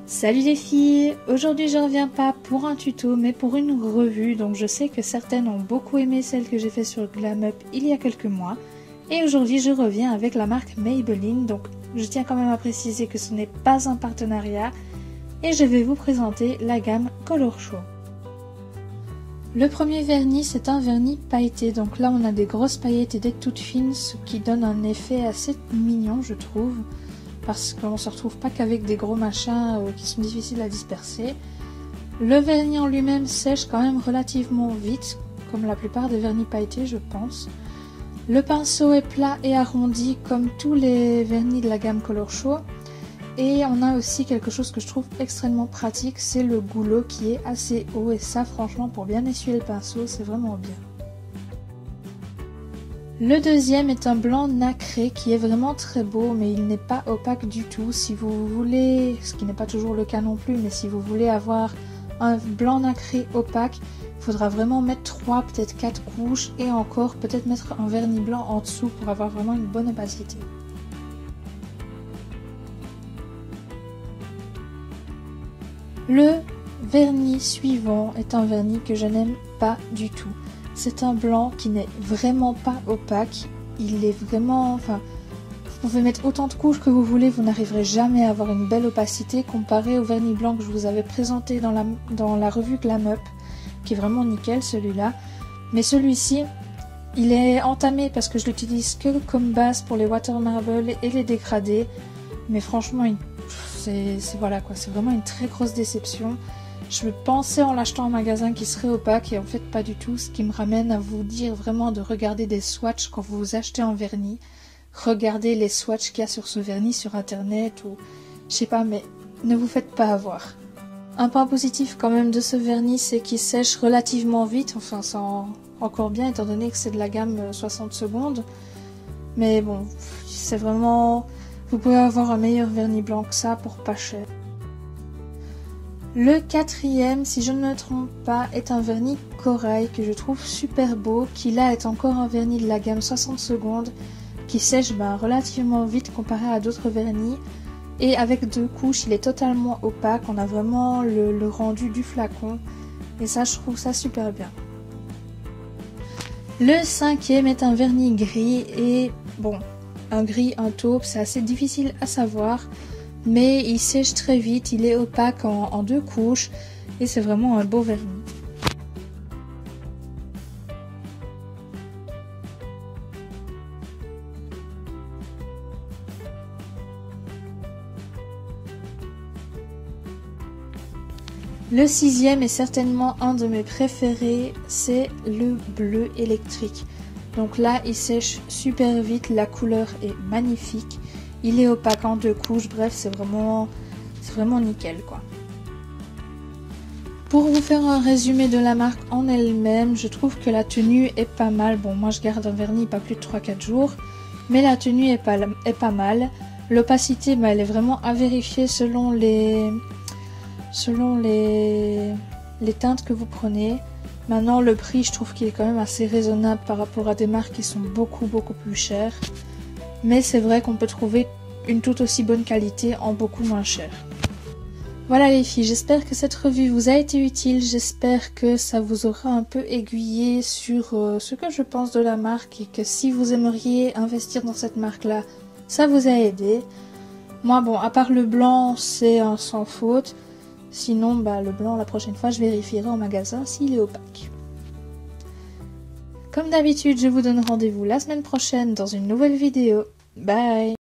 Salut les filles, aujourd'hui je reviens pas pour un tuto mais pour une revue, donc je sais que certaines ont beaucoup aimé celle que j'ai fait sur Glam Up il y a quelques mois et aujourd'hui je reviens avec la marque Maybelline, donc je tiens quand même à préciser que ce n'est pas un partenariat et je vais vous présenter la gamme Color Show. Le premier vernis c'est un vernis pailleté, donc là on a des grosses paillettes et des toutes fines, ce qui donne un effet assez mignon je trouve. Parce qu'on ne se retrouve pas qu'avec des gros machins qui sont difficiles à disperser. Le vernis en lui-même sèche quand même relativement vite, comme la plupart des vernis pailletés je pense. Le pinceau est plat et arrondi comme tous les vernis de la gamme Color Show. Et on a aussi quelque chose que je trouve extrêmement pratique, c'est le goulot qui est assez haut. Et ça franchement pour bien essuyer le pinceau c'est vraiment bien. Le deuxième est un blanc nacré qui est vraiment très beau mais il n'est pas opaque du tout. Si vous voulez, ce qui n'est pas toujours le cas non plus, mais si vous voulez avoir un blanc nacré opaque, il faudra vraiment mettre 3, peut-être 4 couches et encore peut-être mettre un vernis blanc en dessous pour avoir vraiment une bonne opacité. Le vernis suivant est un vernis que je n'aime pas du tout. C'est un blanc qui n'est vraiment pas opaque, il est vraiment, vous pouvez mettre autant de couches que vous voulez, vous n'arriverez jamais à avoir une belle opacité comparé au vernis blanc que je vous avais présenté dans la revue Glam Up, qui est vraiment nickel celui-là. Mais celui-ci, il est entamé parce que je l'utilise que comme base pour les water marble et les dégradés, mais franchement, c'est vraiment une très grosse déception. Je pensais en l'achetant en magasin qu'il serait opaque et en fait pas du tout, ce qui me ramène à vous dire vraiment de regarder des swatchs quand vous achetez un vernis. Regardez les swatchs qu'il y a sur ce vernis sur internet ou je sais pas, mais ne vous faites pas avoir. Un point positif quand même de ce vernis, c'est qu'il sèche relativement vite, enfin c'est encore bien étant donné que c'est de la gamme 60 secondes. Mais bon, c'est vraiment... Vous pouvez avoir un meilleur vernis blanc que ça pour pas cher. Le quatrième, si je ne me trompe pas, est un vernis corail que je trouve super beau, qui là est encore un vernis de la gamme 60 secondes, qui sèche relativement vite comparé à d'autres vernis. Et avec 2 couches, il est totalement opaque, on a vraiment le rendu du flacon. Et ça, je trouve ça super bien. Le cinquième est un vernis gris et bon, un gris, un taupe, c'est assez difficile à savoir. Mais il sèche très vite, il est opaque en 2 couches et c'est vraiment un beau vernis. Le sixième est certainement un de mes préférés, c'est le bleu électrique. Donc là il sèche super vite, la couleur est magnifique. Il est opaque en 2 couches, bref, c'est vraiment nickel quoi. Pour vous faire un résumé de la marque en elle-même, je trouve que la tenue est pas mal. Bon, moi je garde un vernis pas plus de 3-4 jours, mais la tenue est pas mal. L'opacité, elle est vraiment à vérifier selon les teintes que vous prenez. Maintenant, le prix, je trouve qu'il est quand même assez raisonnable par rapport à des marques qui sont beaucoup plus chères. Mais c'est vrai qu'on peut trouver une tout aussi bonne qualité en beaucoup moins cher. Voilà les filles, j'espère que cette revue vous a été utile, j'espère que ça vous aura un peu aiguillé sur ce que je pense de la marque et que si vous aimeriez investir dans cette marque-là, ça vous a aidé. Moi bon, à part le blanc, c'est un sans faute. Sinon, le blanc, la prochaine fois, je vérifierai en magasin s'il est opaque. Comme d'habitude, je vous donne rendez-vous la semaine prochaine dans une nouvelle vidéo. Bye!